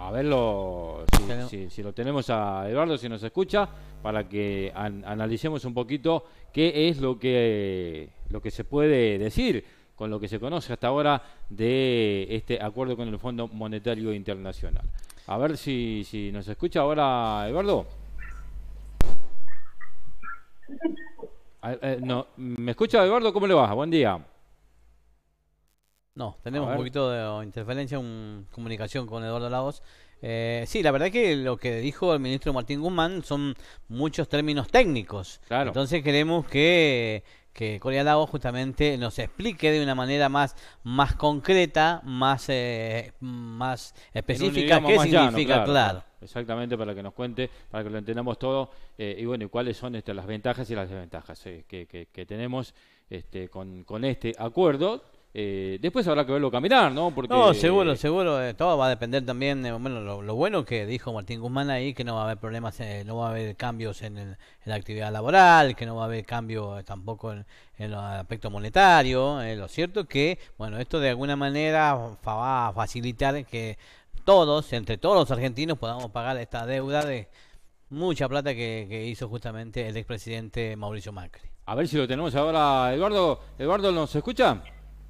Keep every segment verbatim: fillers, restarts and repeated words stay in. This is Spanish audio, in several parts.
a verlo, si, si, si lo tenemos a Eduardo, si nos escucha, para que an, analicemos un poquito qué es lo que, lo que se puede decir con lo que se conoce hasta ahora de este acuerdo con el Fondo Monetario Internacional. A ver si, si nos escucha ahora Eduardo. Eh, no, ¿me escucha Eduardo? ¿Cómo le va? Buen día. No, tenemos un poquito de interferencia, un, comunicación con Eduardo Lagos. Eh, sí, la verdad que lo que dijo el ministro Martín Guzmán son muchos términos técnicos. Claro. Entonces queremos que, que Coria Lagos justamente nos explique de una manera más, más concreta, más, eh, más específica qué más significa, llano, claro, claro. Exactamente, para que nos cuente, para que lo entendamos todo, eh, y bueno, y cuáles son este, las ventajas y las desventajas eh, que, que, que tenemos este, con, con este acuerdo. Eh, después habrá que verlo caminar, ¿no? Porque... No, seguro, seguro, eh, todo va a depender también, eh, bueno, lo, lo bueno que dijo Martín Guzmán ahí, que no va a haber problemas, eh, no va a haber cambios en, el, en la actividad laboral, que no va a haber cambio eh, tampoco en, en el aspecto monetario. Eh, lo cierto que, bueno, esto de alguna manera fa, va a facilitar que todos, entre todos los argentinos, podamos pagar esta deuda de mucha plata que, que hizo justamente el expresidente Mauricio Macri. A ver si lo tenemos ahora, Eduardo. Eduardo, ¿nos escucha?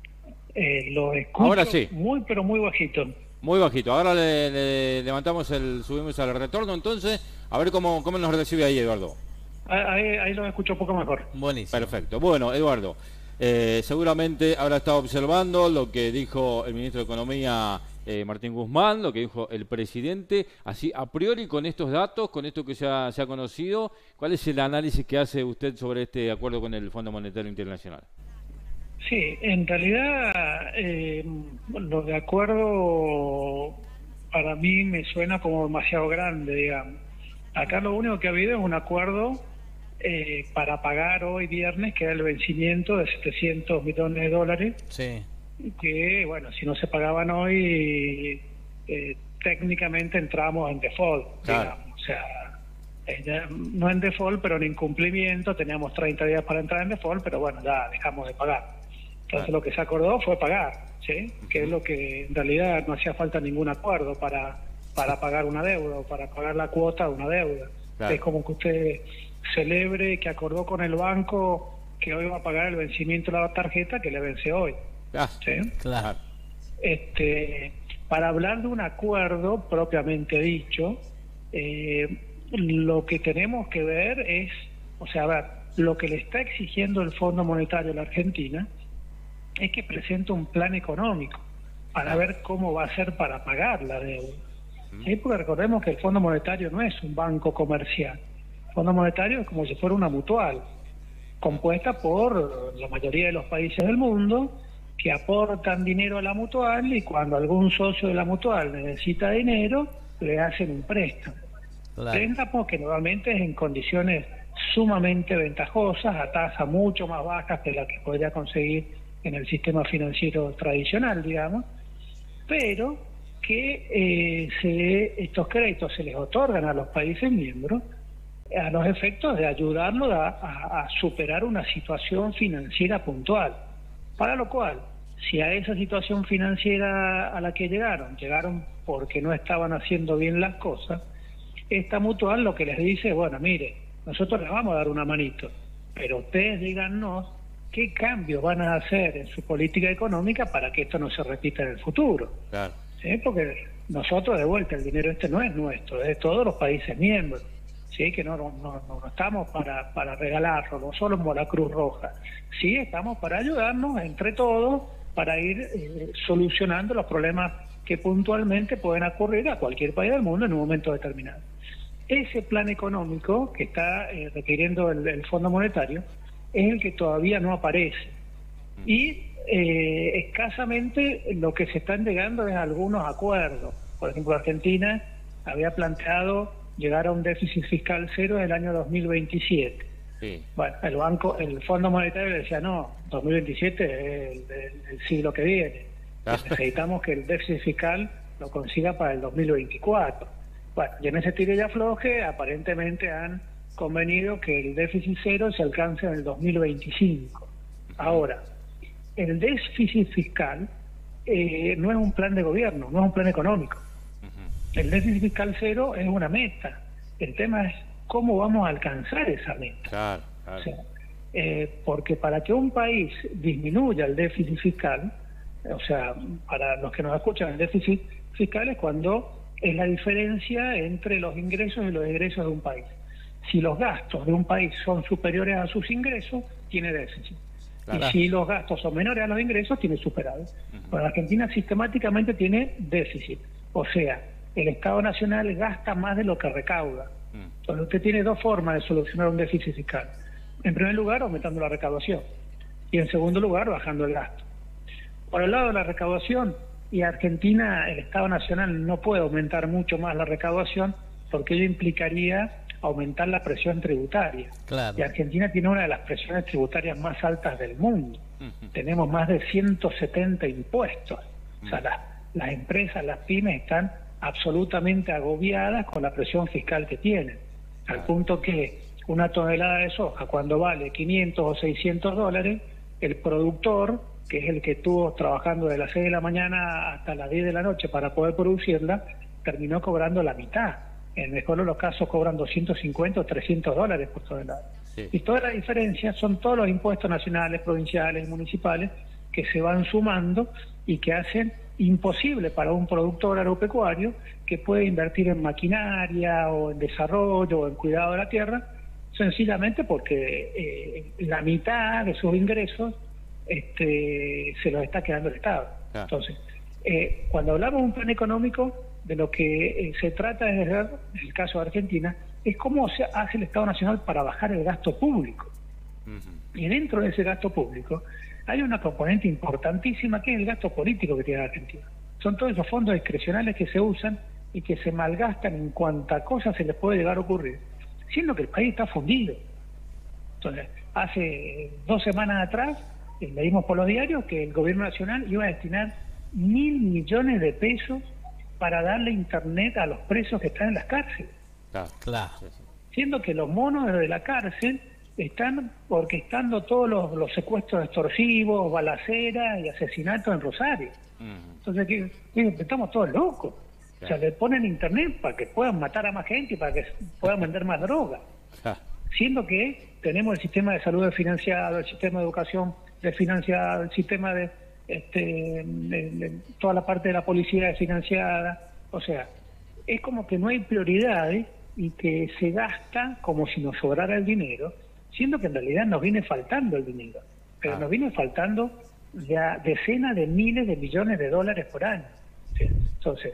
Eh, lo escucho ahora sí. Muy, pero muy bajito. Muy bajito. Ahora le, le levantamos el, subimos al retorno, entonces, a ver cómo, cómo nos recibe ahí, Eduardo. Ahí, ahí lo escucho un poco mejor. Buenísimo. Perfecto. Bueno, Eduardo, eh, seguramente habrá estado observando lo que dijo el ministro de Economía, eh, Martín Guzmán, lo que dijo el presidente. Así, a priori, con estos datos, con esto que se ha, se ha conocido, ¿cuál es el análisis que hace usted sobre este acuerdo con el Fondo Monetario Internacional? Sí, en realidad eh, lo de acuerdo para mí me suena como demasiado grande, digamos. Acá lo único que ha habido es un acuerdo eh, para pagar hoy viernes, que era el vencimiento de setecientos millones de dólares. Sí. Que, bueno, si no se pagaban hoy, eh, técnicamente entramos en default, claro. digamos. O sea, eh, no en default, pero en incumplimiento. Teníamos treinta días para entrar en default, pero bueno, ya dejamos de pagar. Entonces lo que se acordó fue pagar, ¿sí? Que es lo que en realidad no hacía falta ningún acuerdo para, para pagar una deuda o para pagar la cuota de una deuda. Claro. Es como que usted celebre que acordó con el banco que hoy va a pagar el vencimiento de la tarjeta que le vence hoy. Ah, ¿sí? Claro. Este, para hablar de un acuerdo propiamente dicho, eh, lo que tenemos que ver es, o sea, a ver, lo que le está exigiendo el Fondo Monetario a la Argentina es que presente un plan económico para ver cómo va a ser para pagar la deuda. ¿Sí? Porque recordemos que el Fondo Monetario no es un banco comercial. El Fondo Monetario es como si fuera una mutual, compuesta por la mayoría de los países del mundo, que aportan dinero a la mutual, y cuando algún socio de la mutual necesita dinero, le hacen un préstamo. Claro. Préstamo que normalmente es en condiciones sumamente ventajosas, a tasas mucho más bajas que la que podría conseguir en el sistema financiero tradicional, digamos, pero que eh, se, estos créditos se les otorgan a los países miembros a los efectos de ayudarlos a, a, a superar una situación financiera puntual, para lo cual, si a esa situación financiera a la que llegaron, llegaron porque no estaban haciendo bien las cosas, esta mutual lo que les dice, bueno, mire, nosotros les vamos a dar una manito, pero ustedes díganos qué cambios van a hacer en su política económica para que esto no se repita en el futuro. Claro. ¿Sí? Porque nosotros, de vuelta, el dinero este no es nuestro, es de todos los países miembros. Sí, que no, no, no, no estamos para, para regalarlo, no solo como la Cruz Roja. Sí, estamos para ayudarnos entre todos para ir eh, solucionando los problemas que puntualmente pueden ocurrir a cualquier país del mundo en un momento determinado. Ese plan económico que está eh, requiriendo el, el Fondo Monetario es el que todavía no aparece. Y eh, escasamente lo que se están llegando es a algunos acuerdos. Por ejemplo, Argentina había planteado llegar a un déficit fiscal cero en el año dos mil veintisiete. Sí. Bueno, el banco, el Fondo Monetario le decía, no, dos mil veintisiete es el, el, el siglo que viene. Ah. Necesitamos que el déficit fiscal lo consiga para el dos mil veinticuatro. Bueno, y en ese tiro y afloje aparentemente han convenido que el déficit cero se alcance en el dos mil veinticinco. Ahora, el déficit fiscal eh, no es un plan de gobierno, no es un plan económico. El déficit fiscal cero es una meta. El tema es cómo vamos a alcanzar esa meta. Claro, claro. O sea, eh, porque para que un país disminuya el déficit fiscal, o sea, para los que nos escuchan, el déficit fiscal es cuando es la diferencia entre los ingresos y los egresos de un país. Si los gastos de un país son superiores a sus ingresos, tiene déficit. Claro. Y si los gastos son menores a los ingresos, tiene superávit. Uh-huh. Bueno, Argentina sistemáticamente tiene déficit. O sea, el Estado Nacional gasta más de lo que recauda. Uh-huh. Entonces usted tiene dos formas de solucionar un déficit fiscal. En primer lugar, aumentando la recaudación. Y en segundo lugar, bajando el gasto. Por el lado de la recaudación, y Argentina, el Estado Nacional no puede aumentar mucho más la recaudación porque ello implicaría aumentar la presión tributaria. Claro. Y Argentina tiene una de las presiones tributarias más altas del mundo. Uh-huh. Tenemos más de ciento setenta impuestos. Uh-huh. O sea, las, las empresas, las pymes están absolutamente agobiadas con la presión fiscal que tienen. Al punto que una tonelada de soja, cuando vale quinientos o seiscientos dólares, el productor, que es el que estuvo trabajando de las seis de la mañana hasta las diez de la noche para poder producirla, terminó cobrando la mitad. En el mejor de los casos cobran doscientos cincuenta o trescientos dólares por tonelada. Sí. Y toda la diferencia son todos los impuestos nacionales, provinciales y municipales que se van sumando y que hacen imposible para un productor agropecuario que puede invertir en maquinaria o en desarrollo o en cuidado de la tierra, sencillamente porque eh, la mitad de sus ingresos este, se los está quedando el Estado. Ah. Entonces, eh, cuando hablamos de un plan económico, de lo que eh, se trata de ver, en el caso de Argentina, es cómo se hace el Estado Nacional para bajar el gasto público. Uh-huh. Y dentro de ese gasto público hay una componente importantísima que es el gasto político que tiene Argentina. Son todos esos fondos discrecionales que se usan y que se malgastan en cuanta cosa se les puede llegar a ocurrir, siendo que el país está fundido. Entonces, hace dos semanas atrás, eh, leímos por los diarios que el gobierno nacional iba a destinar mil millones de pesos para darle internet a los presos que están en las cárceles. Claro, claro. Siendo que los monos de la cárcel están orquestando todos los, los secuestros extorsivos, balaceras y asesinatos en Rosario. Uh-huh. Entonces, ¿qué, qué, estamos todos locos. Claro. O sea, le ponen internet para que puedan matar a más gente y para que puedan vender más droga. Claro. Siendo que tenemos el sistema de salud desfinanciado, el sistema de educación desfinanciado, el sistema de... Este, de, de, toda la parte de la policía desfinanciada. O sea, es como que no hay prioridades y que se gasta como si nos sobrara el dinero, siendo que en realidad nos viene faltando el dinero, pero ah. nos viene faltando ya decenas de miles de millones de dólares por año. ¿Sí? Entonces,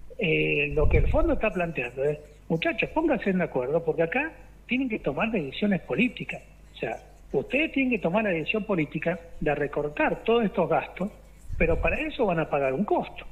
eh, lo que el fondo está planteando es, muchachos, pónganse de acuerdo, porque acá tienen que tomar decisiones políticas. O sea, ustedes tienen que tomar la decisión política de recortar todos estos gastos, pero para eso van a pagar un costo.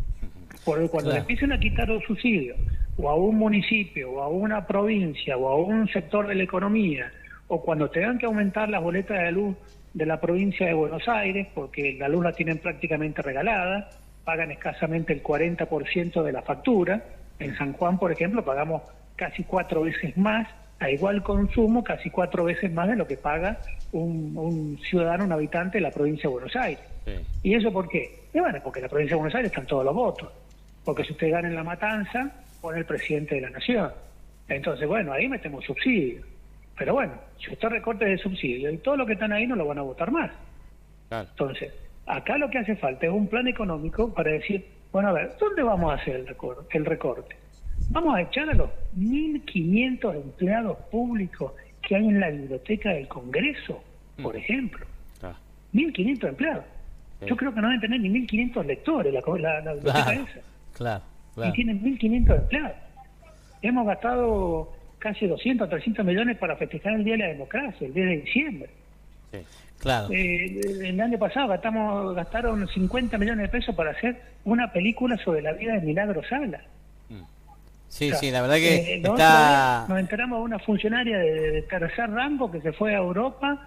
Porque cuando claro. le empiecen a quitar los subsidios, o a un municipio, o a una provincia, o a un sector de la economía, o cuando tengan que aumentar las boletas de luz de la provincia de Buenos Aires, porque la luz la tienen prácticamente regalada, pagan escasamente el cuarenta por ciento de la factura. En San Juan, por ejemplo, pagamos casi cuatro veces más, a igual consumo, casi cuatro veces más de lo que paga un, un ciudadano, un habitante de la provincia de Buenos Aires. Sí. ¿Y eso por qué? Y bueno, porque en la provincia de Buenos Aires están todos los votos. Porque si usted gana en La Matanza, pone el presidente de la nación. Entonces, bueno, ahí metemos subsidios. Pero bueno, si usted recorta de subsidio y todos los que están ahí no lo van a votar más. Claro. Entonces, acá lo que hace falta es un plan económico para decir, bueno, a ver, ¿dónde vamos a hacer el recorte? El recorte? Vamos a echar a los mil quinientos empleados públicos que hay en la biblioteca del Congreso, por mm. ejemplo. Ah. mil quinientos empleados. Sí. Yo creo que no deben tener ni mil quinientos lectores la, la, la biblioteca claro. esa. Claro, claro. Y tienen mil quinientos empleados. Hemos gastado casi doscientos, trescientos millones para festejar el Día de la Democracia, el diez de diciembre. Sí. Claro. Eh, el año pasado gastamos, gastaron cincuenta millones de pesos para hacer una película sobre la vida de Milagro Sala. Sí, o sea, sí, la verdad que eh, está... Nos enteramos de una funcionaria de, de tercer rango que se fue a Europa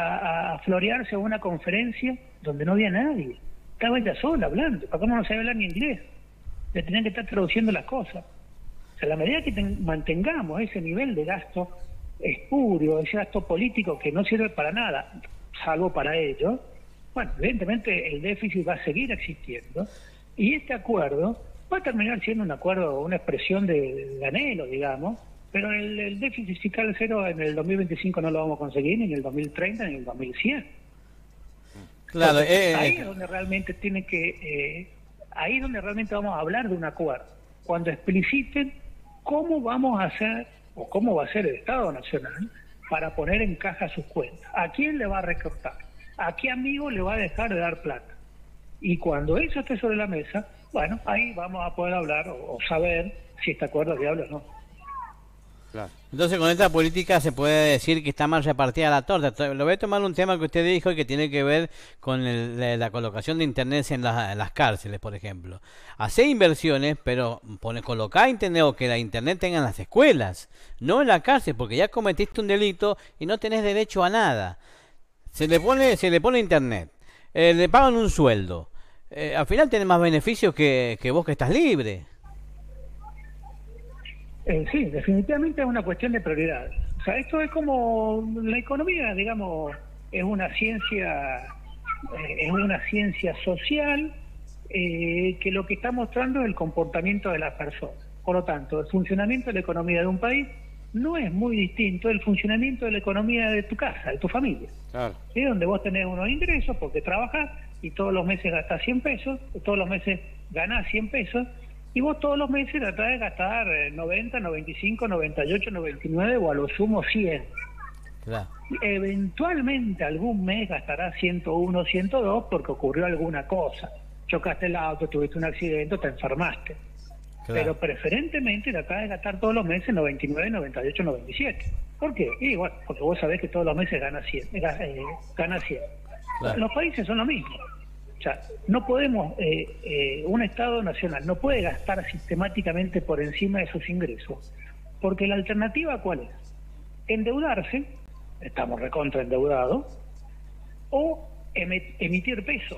a, a florearse a una conferencia donde no había nadie. Estaba ella sola hablando, para cómo no sabía hablar ni inglés. Le tenían que estar traduciendo las cosas. O sea, a la medida que ten, mantengamos ese nivel de gasto espurio, ese gasto político que no sirve para nada, salvo para ellos, bueno, evidentemente el déficit va a seguir existiendo. Y este acuerdo va a terminar siendo un acuerdo, una expresión de, de anhelo, digamos, pero el, el déficit fiscal cero en el dos mil veinticinco no lo vamos a conseguir, ni en el dos mil treinta, ni en el dos mil cien. Claro, Entonces, eh, ahí es donde realmente tiene que, eh, ahí es donde realmente vamos a hablar de un acuerdo, cuando expliciten cómo vamos a hacer, o cómo va a ser el Estado Nacional, para poner en caja sus cuentas. ¿A quién le va a recortar? ¿A qué amigo le va a dejar de dar plata? Y cuando eso esté sobre la mesa, bueno, ahí vamos a poder hablar o, o saber si este acuerdo es viable o no. Claro. Entonces, con esta política se puede decir que está mal repartida la torta. Lo voy a tomar un tema que usted dijo y que tiene que ver con el, la, la colocación de internet en, la, en las cárceles, por ejemplo. Hacer inversiones, pero pone, colocar internet o que la internet tenga en las escuelas, no en la cárcel, porque ya cometiste un delito y no tenés derecho a nada. Se le pone, se le pone internet, eh, le pagan un sueldo. Eh, al final tenés más beneficios que, que vos que estás libre. Eh, sí, definitivamente es una cuestión de prioridades. O sea, esto es como la economía, digamos, es una ciencia, eh, es una ciencia social eh, que lo que está mostrando es el comportamiento de las personas. Por lo tanto, el funcionamiento de la economía de un país no es muy distinto del funcionamiento de la economía de tu casa, de tu familia. Claro. ¿Sí? Donde vos tenés unos ingresos porque trabajás y todos los meses gastás cien pesos, todos los meses ganás cien pesos, y vos todos los meses tratás de gastar noventa, noventa y cinco, noventa y ocho, noventa y nueve o a lo sumo cien. Claro. Eventualmente algún mes gastarás ciento uno, ciento dos porque ocurrió alguna cosa. Chocaste el auto, tuviste un accidente, te enfermaste. Claro. Pero preferentemente tratás de gastar todos los meses noventa y nueve, noventa y ocho, noventa y siete. ¿Por qué? Y bueno, porque vos sabés que todos los meses ganas cien. Eh, gana cien. Claro. Los países son lo mismo. O sea, no podemos, eh, eh, un Estado nacional no puede gastar sistemáticamente por encima de sus ingresos, porque la alternativa ¿cuál es? Endeudarse, estamos recontra endeudados, o emitir pesos.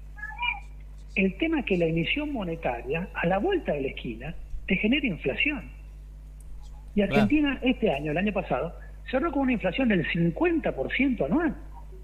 El tema es que la emisión monetaria, a la vuelta de la esquina, te genera inflación. Y Argentina este año, el año pasado, cerró con una inflación del cincuenta por ciento anual.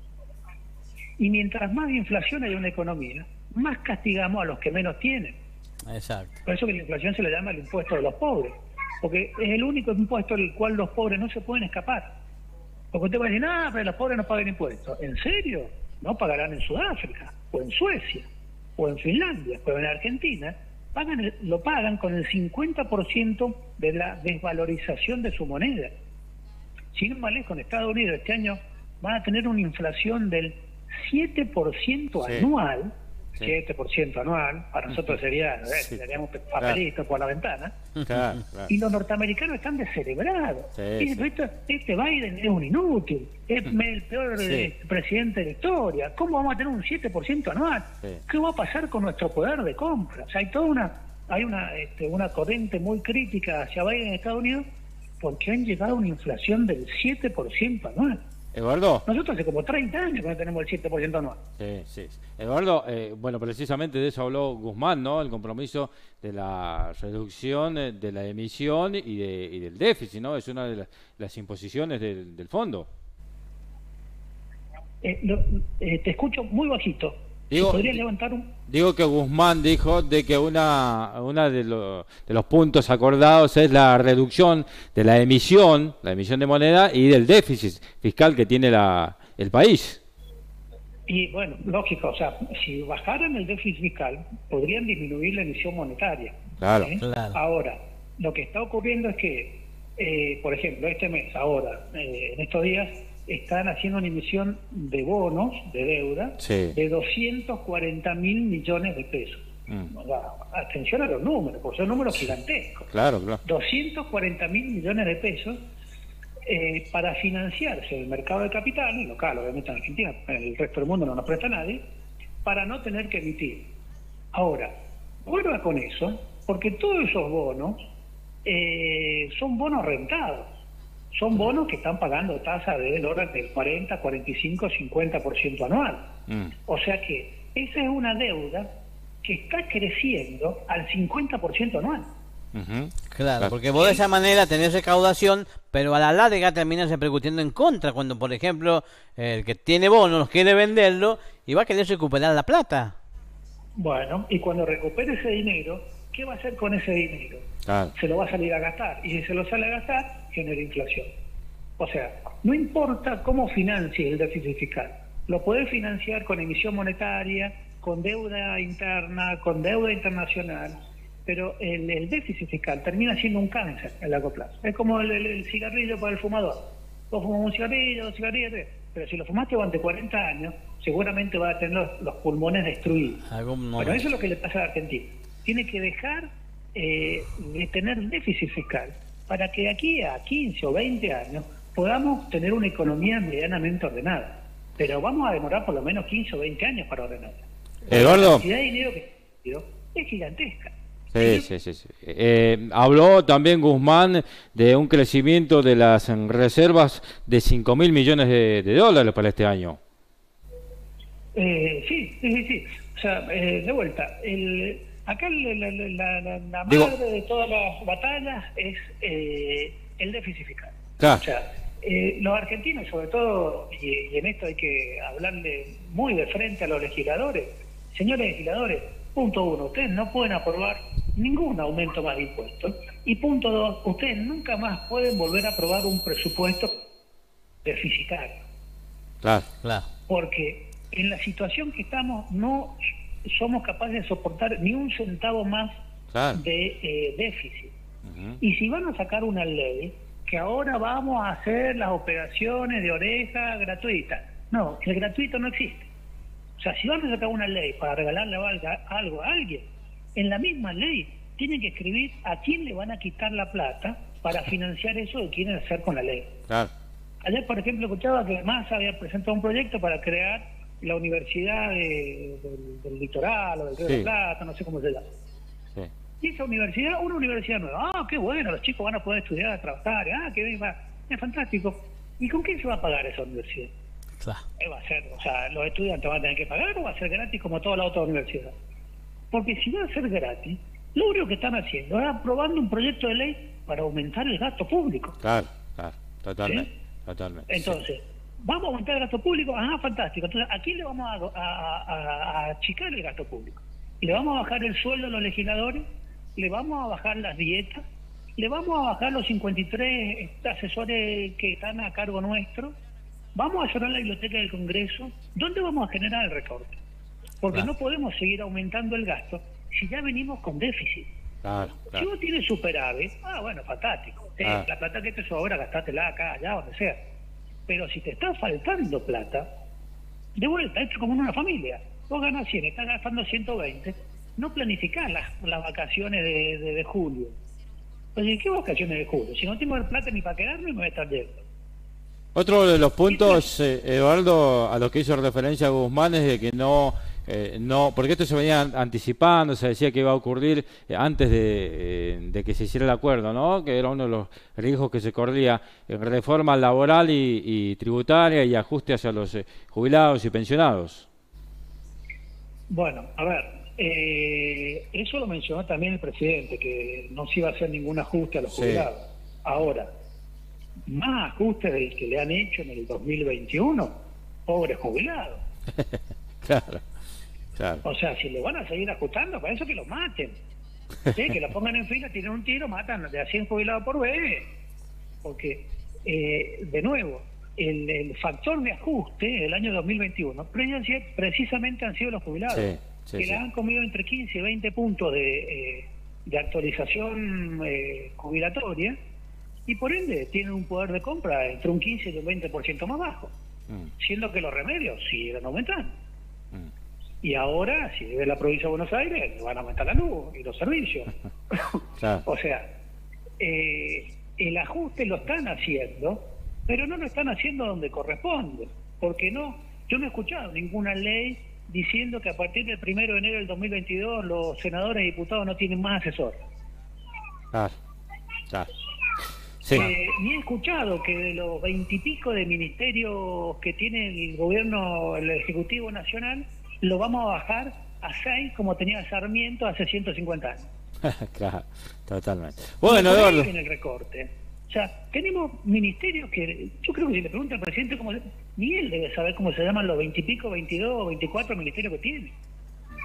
Y mientras más inflación hay en una economía, más castigamos a los que menos tienen. Exacto. Por eso que la inflación se le llama el impuesto de los pobres, porque es el único impuesto del cual los pobres no se pueden escapar. Porque usted va a decir, ah, pero los pobres no pagan impuestos. ¿En serio? No pagarán en Sudáfrica, o en Suecia, o en Finlandia, pero en Argentina pagan el, lo pagan con el cincuenta por ciento de la desvalorización de su moneda. Sin más lejos, en Estados Unidos este año van a tener una inflación del siete por ciento sí. anual, sí. siete por ciento anual, para nosotros sería, sí. eh, daríamos papelitos claro. por la ventana, claro, claro. y los norteamericanos están descerebrados. Sí, y sí. Esto, este Biden es un inútil, es el peor sí. presidente de la historia, ¿cómo vamos a tener un siete por ciento anual? Sí. ¿Qué va a pasar con nuestro poder de compra? O sea, hay toda una, hay una, este, una corriente muy crítica hacia Biden en Estados Unidos porque han llegado a una inflación del siete por ciento anual. Eduardo. Nosotros hace como treinta años que no tenemos el siete por ciento anual. Sí, sí. Eduardo, eh, bueno, precisamente de eso habló Guzmán, ¿no? El compromiso de la reducción de la emisión y, de, y del déficit, ¿no? Es una de las, las imposiciones del, del fondo. Eh, lo, eh, te escucho muy bajito. Digo, ¿Podrías levantar un...? Digo que Guzmán dijo de que una, una de, lo, de los puntos acordados es la reducción de la emisión, la emisión de moneda y del déficit fiscal que tiene la, el país. Y bueno, lógico, o sea, si bajaran el déficit fiscal, podrían disminuir la emisión monetaria. Claro, ¿eh? Claro. Ahora, lo que está ocurriendo es que, eh, por ejemplo, este mes, ahora, eh, en estos días, están haciendo una emisión de bonos, de deuda, sí. de doscientos cuarenta mil millones de pesos. Mm. O sea, atención a los números, porque son números gigantescos. Claro, claro. doscientos cuarenta mil millones de pesos eh, para financiarse el mercado de capitales, local, obviamente en Argentina, en el resto del mundo no nos presta nadie, para no tener que emitir. Ahora, vuelva con eso, porque todos esos bonos eh, son bonos rentados. Son bonos que están pagando tasas del orden del cuarenta, cuarenta y cinco, cincuenta por ciento anual. Mm. O sea que esa es una deuda que está creciendo al cincuenta por ciento anual. Uh-huh. Claro, porque vos de esa manera tenés recaudación, pero a la larga terminas repercutiendo en contra cuando, por ejemplo, el que tiene bonos quiere venderlo y va a querer recuperar la plata. Bueno, y cuando recupere ese dinero, ¿qué va a hacer con ese dinero? Claro. Se lo va a salir a gastar, y si se lo sale a gastar, genera inflación. O sea, no importa cómo financie el déficit fiscal, lo puede financiar con emisión monetaria, con deuda interna, con deuda internacional, pero el, el déficit fiscal termina siendo un cáncer en largo plazo. Es como el, el, el cigarrillo para el fumador. Vos fumas un cigarrillo, dos cigarrillos, pero si lo fumaste durante cuarenta años, seguramente vas a tener los, los pulmones destruidos. Bueno, eso es lo que le pasa a Argentina. Tiene que dejar eh, de tener déficit fiscal para que aquí a quince o veinte años podamos tener una economía medianamente ordenada. Pero vamos a demorar por lo menos quince o veinte años para ordenarla. Eduardo. La cantidad de dinero que es gigantesca. Sí, sí, sí. sí. Eh, habló también Guzmán de un crecimiento de las reservas de cinco mil millones de, de dólares para este año. Eh, sí, sí, sí, sí. O sea, eh, de vuelta, el, acá la, la, la, la, la madre Digo, de todas las batallas es eh, el déficit fiscal. Claro. O sea, eh, los argentinos, sobre todo, y, y en esto hay que hablarle muy de frente a los legisladores, señores legisladores, punto uno, ustedes no pueden aprobar ningún aumento más de impuestos. Y punto dos, ustedes nunca más pueden volver a aprobar un presupuesto deficitario. Claro, claro. Porque en la situación que estamos no somos capaces de soportar ni un centavo más claro. de eh, déficit. Uh-huh. Y si van a sacar una ley que ahora vamos a hacer las operaciones de oreja gratuitas, no, el gratuito no existe. O sea, si van a sacar una ley para regalarle algo a alguien, en la misma ley tienen que escribir a quién le van a quitar la plata para financiar eso que quieren hacer con la ley. Claro. Ayer, por ejemplo, escuchaba que Massa había presentado un proyecto para crear la Universidad de, del, del Litoral o del Río sí. de Plata, no sé cómo se llama. Sí. Y esa universidad, una universidad nueva. Ah, qué bueno, los chicos van a poder estudiar, trabajar. Ah, qué bien, va. Es fantástico. ¿Y con quién se va a pagar esa universidad? Claro. Eh, va a ser, o sea, los estudiantes van a tener que pagar o va a ser gratis como toda la otra universidad. Porque si va a ser gratis, lo único que están haciendo es aprobando un proyecto de ley para aumentar el gasto público. Claro, claro, totalmente. ¿Sí? Totalmente. Entonces, sí. ¿vamos a aumentar el gasto público? Ah, fantástico. Entonces, ¿a quién le vamos a, a, a, a achicar el gasto público? ¿Le vamos a bajar el sueldo a los legisladores? ¿Le vamos a bajar las dietas? ¿Le vamos a bajar los cincuenta y tres asesores que están a cargo nuestro? ¿Vamos a cerrar la biblioteca del Congreso? ¿Dónde vamos a generar el recorte? Porque claro. no podemos seguir aumentando el gasto si ya venimos con déficit. Claro, claro. Si vos tienes superávit, ah, bueno, fantástico. Eh, ah. La plata que te sobra, gastátela acá, allá, donde sea. Pero si te está faltando plata, de vuelta, esto es como en una familia. Vos ganas cien, estás gastando ciento veinte, no planificás las, las vacaciones de, de, de julio. Oye, ¿qué vacaciones de julio? Si no tengo plata ni para quedarme, me voy a estar yendo. Otro de los puntos, eh, Eduardo, a los que hizo referencia Guzmán es de que no, eh, no, porque esto se venía anticipando, se decía que iba a ocurrir eh, antes de, eh, de que se hiciera el acuerdo, ¿no? Que era uno de los riesgos que se corría, en reforma laboral y, y tributaria y ajuste hacia los eh, jubilados y pensionados. Bueno, a ver, eh, eso lo mencionó también el presidente, que no se iba a hacer ningún ajuste a los jubilados. Sí. Ahora, más ajustes del que le han hecho en el dos mil veintiuno, pobres jubilados. Claro, claro. O sea, si le van a seguir ajustando, para eso que los maten. ¿Sí? Que los pongan en fila, tienen un tiro, matan de a cien jubilados por vez. Porque, eh, de nuevo, el, el factor de ajuste del año dos mil veintiuno precisamente han sido los jubilados, sí, sí, que sí. le han comido entre quince y veinte puntos de, eh, de actualización eh, jubilatoria, y por ende tienen un poder de compra entre un quince y un veinte por ciento más bajo, mm. siendo que los remedios siguen aumentando. Mm. Y ahora, si vive la provincia de Buenos Aires, van a aumentar la luz y los servicios. Claro. O sea, eh, el ajuste lo están haciendo, pero no lo están haciendo donde corresponde. Porque no, yo no he escuchado ninguna ley diciendo que a partir del primero de enero del dos mil veintidós los senadores y diputados no tienen más asesores. Claro, claro. Sí. Eh, ni he escuchado que de los veintipico de ministerios que tiene el gobierno, el Ejecutivo Nacional, lo vamos a bajar a seis como tenía Sarmiento hace ciento cincuenta años. Claro, totalmente. Bueno, Eduardo. En el recorte. O sea, tenemos ministerios que, yo creo que si le pregunta al presidente cómo, ni él debe saber cómo se llaman los veintipico, veintidós o veinticuatro ministerios que tiene.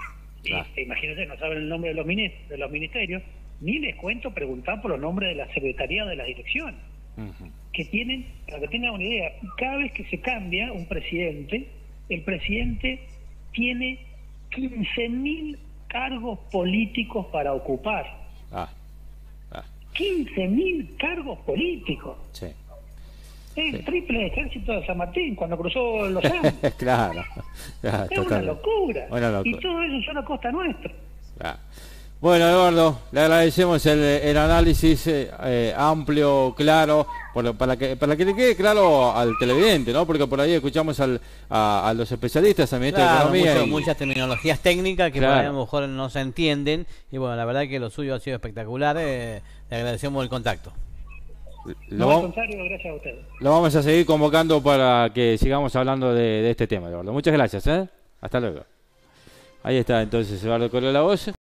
Claro. Y, imagínense, no saben el nombre de los, ministerios, de los ministerios, ni les cuento preguntar por los nombres de la Secretaría de la Dirección, uh-huh. que tienen, para que tengan una idea, cada vez que se cambia un presidente, el presidente tiene quince mil cargos políticos para ocupar. Ah. Ah. quince mil cargos políticos. Sí. Es el sí. triple ejército de San Martín cuando cruzó los Andes. Claro. Claro, es una locura. una locura. Y todo eso son a costa nuestra. Claro. Bueno, Eduardo, le agradecemos el, el análisis eh, amplio, claro, por, para que para que le quede claro al televidente, ¿no? Porque por ahí escuchamos al, a, a los especialistas, al ministro claro, de Economía. Mucho, y... Muchas terminologías técnicas que claro. por ahí a lo mejor no se entienden. Y bueno, la verdad que lo suyo ha sido espectacular. Eh, le agradecemos el contacto. Lo, no, al contrario, gracias a ustedes. Lo vamos a seguir convocando para que sigamos hablando de, de este tema, Eduardo. Muchas gracias, ¿eh? Hasta luego. Ahí está entonces Eduardo Correa La Voz.